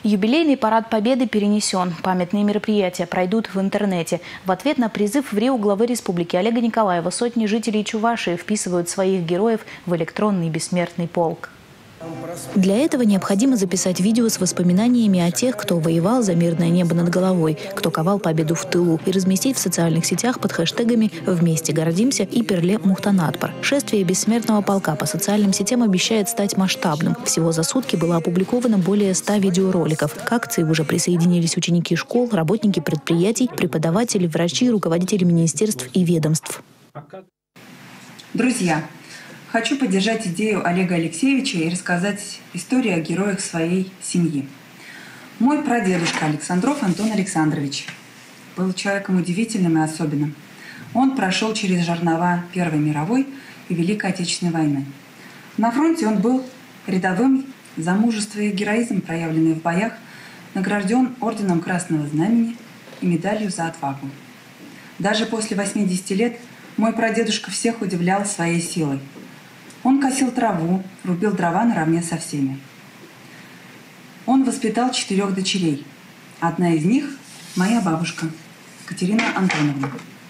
Юбилейный парад Победы перенесен. Памятные мероприятия пройдут в интернете. В ответ на призыв в Рио главы республики Олега Николаева сотни жителей Чувашии вписывают своих героев в электронный бессмертный полк. Для этого необходимо записать видео с воспоминаниями о тех, кто воевал за мирное небо над головой, кто ковал победу в тылу, и разместить в социальных сетях под хэштегами «Вместе гордимся» и «Перле Мухтанатпар». Шествие бессмертного полка по социальным сетям обещает стать масштабным. Всего за сутки было опубликовано более 100 видеороликов. К акции уже присоединились ученики школ, работники предприятий, преподаватели, врачи, руководители министерств и ведомств. Друзья, хочу поддержать идею Олега Алексеевича и рассказать историю о героях своей семьи. Мой прадедушка Александров Антон Александрович был человеком удивительным и особенным. Он прошел через жернова Первой мировой и Великой Отечественной войны. На фронте он был рядовым, за мужество и героизм, проявленный в боях, награжден орденом Красного Знамени и медалью за отвагу. Даже после 80 лет мой прадедушка всех удивлял своей силой. Он косил траву, рубил дрова наравне со всеми. Он воспитал 4 дочерей. Одна из них – моя бабушка, Катерина Антоновна.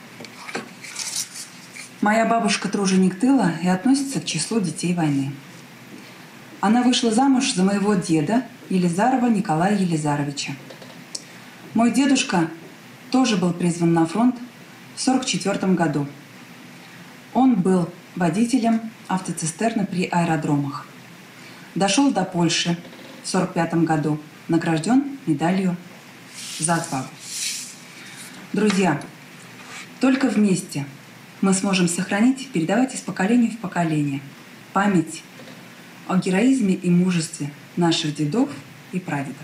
Моя бабушка труженик тыла и относится к числу детей войны. Она вышла замуж за моего деда Елизарова Николая Елизаровича. Мой дедушка тоже был призван на фронт в 1944 году. Он был водителем автоцистерны при аэродромах. Дошел до Польши в 1945 году, награжден медалью за отвагу. Друзья, только вместе мы сможем сохранить, передавать из поколения в поколение память о героизме и мужестве наших дедов и прадедов.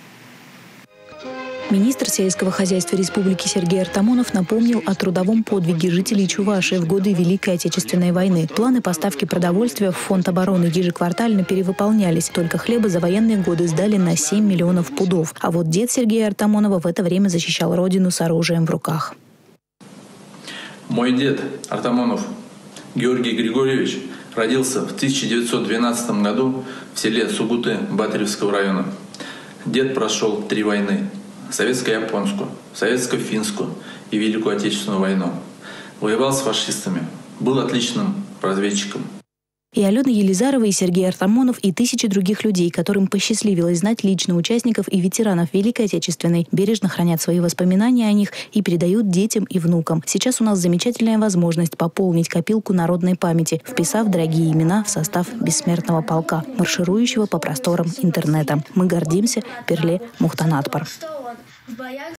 Министр сельского хозяйства республики Сергей Артамонов напомнил о трудовом подвиге жителей Чувашии в годы Великой Отечественной войны. Планы поставки продовольствия в фонд обороны ежеквартально перевыполнялись. Только хлеба за военные годы сдали на 7 миллионов пудов. А вот дед Сергея Артамонова в это время защищал родину с оружием в руках. Мой дед Артамонов Георгий Григорьевич родился в 1912 году в селе Сугуты Батыревского района. Дед прошел 3 войны. Советско-японскую, советско-финскую и Великую Отечественную войну. Воевал с фашистами, был отличным разведчиком. И Алена Елизарова, и Сергей Артамонов, и тысячи других людей, которым посчастливилось знать лично участников и ветеранов Великой Отечественной, бережно хранят свои воспоминания о них и передают детям и внукам. Сейчас у нас замечательная возможность пополнить копилку народной памяти, вписав дорогие имена в состав бессмертного полка, марширующего по просторам интернета. Мы гордимся, Перле Мухтанатпар.